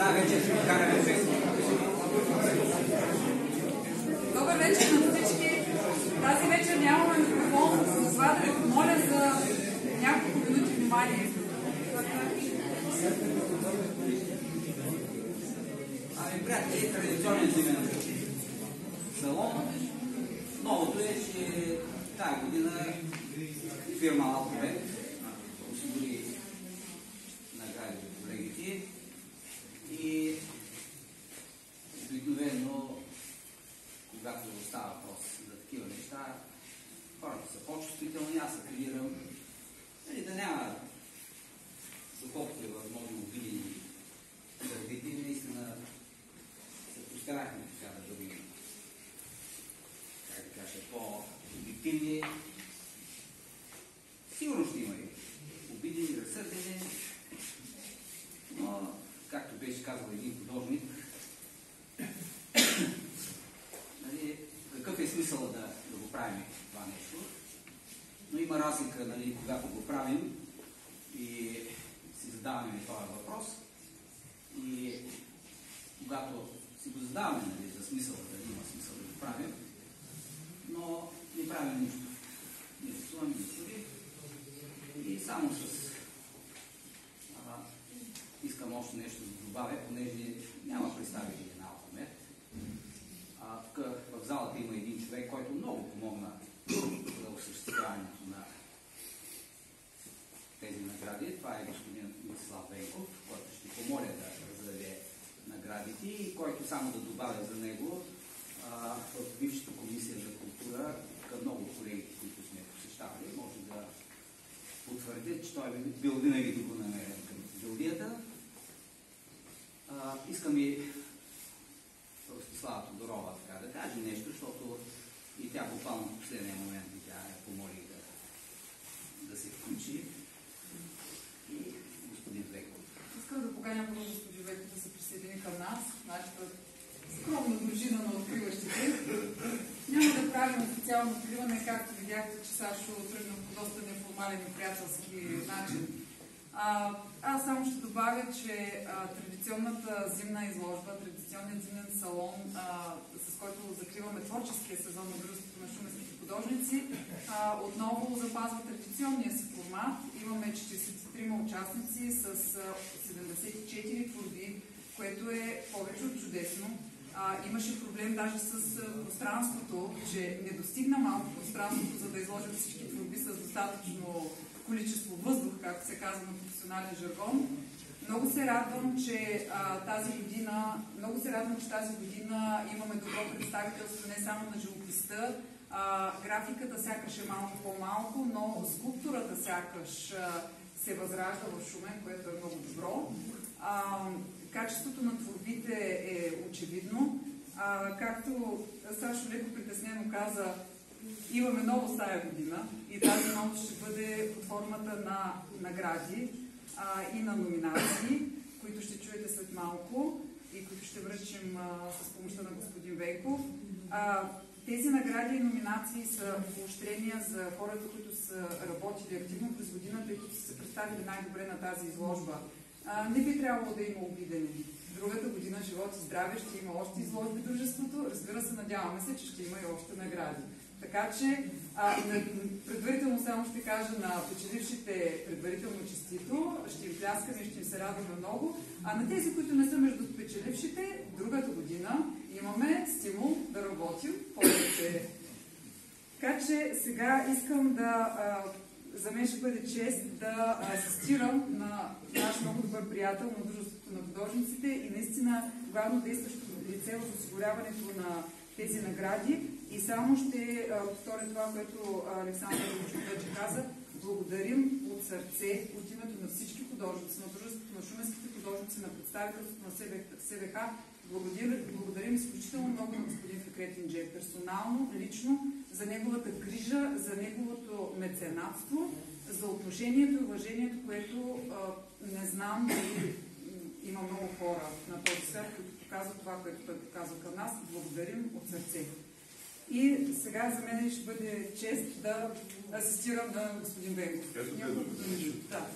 Една вечер ще покараме песни. Добър вечер на всички. Тази вечер нямаме микрофон, затова да ви помоля за няколко минути внимание. Ами, приятели, традиционен зимен салон. Новото е, че тази година фирма Алфабет осигури награди за колегите и обикновено, когато става въпрос за такива неща, хората са по-чувствителни. Аз апелирам да няма, доколкото е възможно, обидени сърдити. Наистина се постарахме така да бъдем, как да кажа, по-обективни. Сигурно ще има и обидени, разсърдени, но, както беше казал един художник, какъв е смисъл да го правим това нещо? Но има разлика, когато го правим и си задаваме този въпрос, и когато си го задаваме за смисъл, дали има смисъл да го правим, но не правим нищо. Не рисуваме, не стори. И само искам още нещо да добавя, понеже няма представители на Алфабет. В залата има един човек, който много помогна за осъществяването на тези награди. Това е господин Митислав Венков, който ще помоля да раздаде наградите и който, само да добавя за него, в бившата комисия за култура, към много колеги, които сме посещавали, може да потвърдят, че той е бил винаги добронамерен към гилдията. Искам и Ростислава Тодорова така да каже нещо, защото и тя буквално в последния момент тя я помоли да се включи. И господин Веков. Искам да поканя първо господин Веков да се присъедини към нас, нашата скромна дружина на откриващите. Няма да правим официално откриване, както видяхте, че Сашо тръгна по доста неформален и приятелски начин. Аз само ще добавя, че традиционната зимна изложба, традиционният зимен салон, с който закриваме творческия сезон на Дружеството на шуменските художници, отново запазва традиционния си формат. Имаме 43 участници с 74 творби, което е повече от чудесно. Имаше проблем даже с пространството, че не достигна малко пространството, за да изложим всички творби с достатъчно количество въздух, както се казва на професионален жаргон. Много се радвам, че тази година имаме добро представителство не само на живописта. Графиката сякаш е малко по-малко, но скулптурата сякаш се възражда в Шумен, което е много добро. Качеството на творбите е очевидно. Както Сашо леко притеснено каза, имаме новост тая година и тази новост ще бъде под формата на награди и на номинации, които ще чуете след малко и които ще връчим с помощта на господин Вейков. Тези награди и номинации са поощрения за хората, които са работили активно през годината и които са се представили най-добре на тази изложба. Не би трябвало да има обидени. Другата година, живот и здраве, ще има още изложби дружеството. Разбира се, надяваме се, че ще има и още награди. Така че, предварително само ще кажа на печелившите предварително честито, ще им пляскаме и ще им се радваме много. А на тези, които не са между печелившите, другата година имаме стимул да работим повече. Така че сега искам за мен ще бъде чест да асистирам на наш много добър приятел на Дружеството на художниците и наистина главно действащото лице в осигуряването на тези награди. И само ще повторя това, което Александър вече каза. Благодарим от сърце, от името на всички художници, на Дружеството на шуменските художници, на представителството на СВХ. Благодарим изключително много на господин Фикрет Инджев, персонално, лично, за неговата грижа, за неговото меценатство, за отношението и уважението, което не знам дали има много хора на този свят, които показват това, което той показва към нас. Благодарим от сърце. И сега за мен ще бъде чест да асистирам на господин Венков. Ето те да.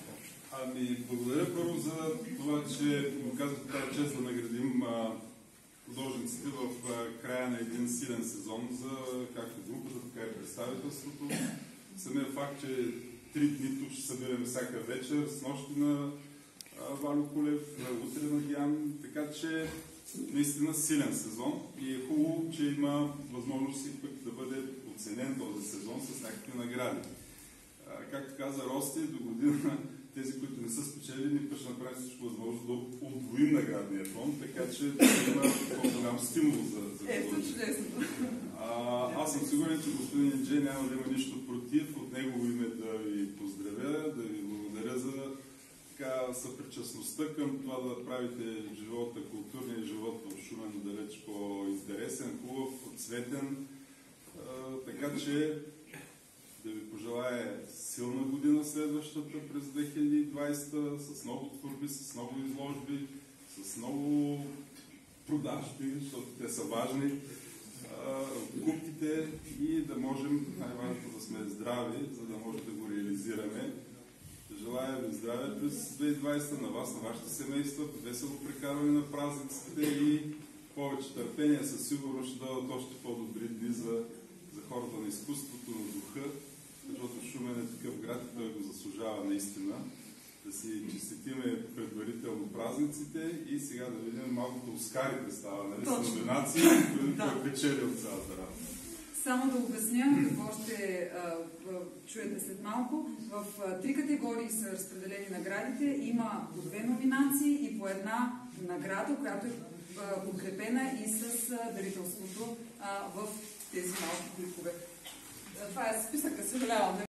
Благодаря първо за това, че му казвате тази чест да наградим художниците в края на един силен сезон за както групата, така и представителството. Самият факт, че 3 дни тук ще събираме всяка вечер, с нощи на Валю Колев, утре на Диан, така че наистина силен сезон и е хубаво, че има възможност и пък да бъде оценен този сезон с някакви награди. Както каза Рости, до година тези, които не са спечелили, ни ще направим всичко възможно да удвоим наградния фонд, така че да има по-голям стимул за Ето, чудесно. Аз съм сигурен, че господин Индже няма да има нищо против от негово име да ви поздравя, да ви благодаря за съпричастността към това да правите живота, културния живот в Шумен далеч по-интересен, хубав, цветен. Така че да ви пожелая силна година следващата през 2020 с много творби, с много изложби, с много продажби, защото те са важни, купите и да можем, най-важното да сме здрави, за да може да го реализираме. Желая ви здраве през 2020 на вас, на вашите семейства, весело прекарване на празниците и повече търпение. Със сигурност ще дадат още по-добри дни за хората на изкуството, на духа, защото Шумен е такъв град и той го заслужава наистина. Да си честитиме предварително празниците и сега да видим малкото Оскарите става, нали, с номинации, които той печели от цялата работа. Само да обясня какво ще чуете след малко. В 3 категории са разпределени наградите. Има по 2 номинации и по 1 награда, която е подкрепена и с дарителството в тези малки клипове. Това е списъка, съжалявам.